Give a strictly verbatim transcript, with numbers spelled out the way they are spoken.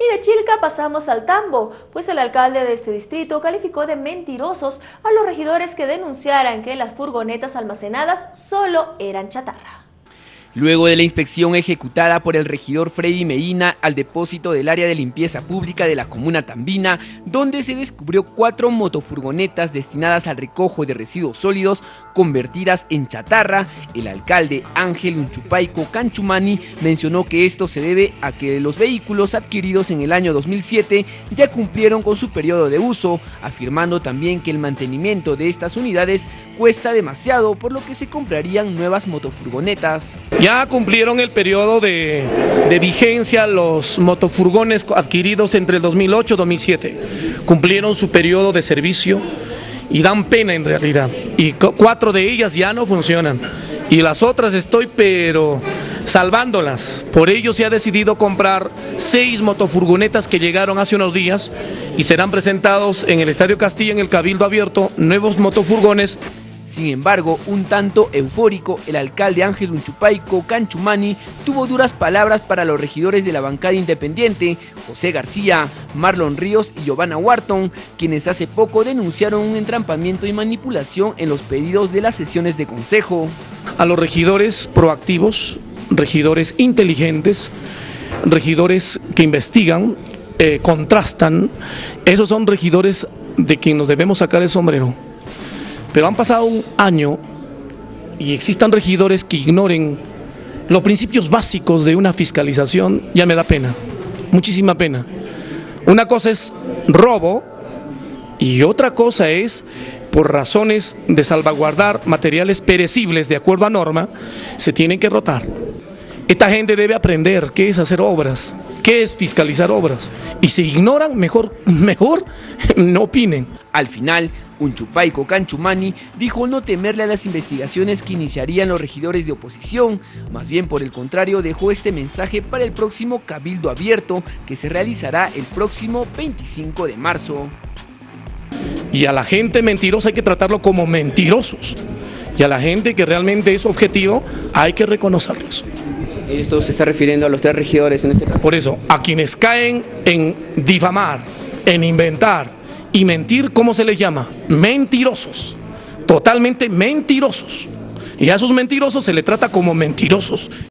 Y de Chilca pasamos al Tambo, pues el alcalde de este distrito calificó de mentirosos a los regidores que denunciaran que las furgonetas almacenadas solo eran chatarra. Luego de la inspección ejecutada por el regidor Freddy Medina al depósito del área de limpieza pública de la comuna tambina, donde se descubrió cuatro motofurgonetas destinadas al recojo de residuos sólidos convertidas en chatarra, el alcalde Ángel Unchupaico Canchumani mencionó que esto se debe a que los vehículos adquiridos en el año dos mil siete ya cumplieron con su periodo de uso, afirmando también que el mantenimiento de estas unidades cuesta demasiado, por lo que se comprarían nuevas motofurgonetas. Ya cumplieron el periodo de, de vigencia los motofurgones adquiridos entre el dos mil ocho y dos mil siete. Cumplieron su periodo de servicio y dan pena en realidad. Y cuatro de ellas ya no funcionan. Y las otras estoy pero salvándolas. Por ello se ha decidido comprar seis motofurgonetas que llegaron hace unos días y serán presentados en el Estadio Castilla, en el Cabildo Abierto, nuevos motofurgones. Sin embargo, un tanto eufórico, el alcalde Ángel Unchupaico Canchumani tuvo duras palabras para los regidores de la bancada independiente, José García, Marlon Ríos y Giovanna Wharton, quienes hace poco denunciaron un entrampamiento y manipulación en los pedidos de las sesiones de consejo. A los regidores proactivos, regidores inteligentes, regidores que investigan, eh, contrastan, esos son regidores de quien nos debemos sacar el sombrero. Pero han pasado un año y existan regidores que ignoren los principios básicos de una fiscalización, ya me da pena, muchísima pena. Una cosa es robo y otra cosa es, por razones de salvaguardar materiales perecibles de acuerdo a norma, se tienen que rotar. Esta gente debe aprender qué es hacer obras, qué es fiscalizar obras. Y si ignoran, mejor, mejor no opinen. Al final, Unchupaico Canchumani dijo no temerle a las investigaciones que iniciarían los regidores de oposición, más bien por el contrario dejó este mensaje para el próximo Cabildo Abierto que se realizará el próximo veinticinco de marzo. Y a la gente mentirosa hay que tratarlo como mentirosos, y a la gente que realmente es objetivo hay que reconocerlos. Esto se está refiriendo a los tres regidores en este caso. Por eso, a quienes caen en difamar, en inventar y mentir, ¿cómo se les llama? Mentirosos, totalmente mentirosos. Y a esos mentirosos se les trata como mentirosos.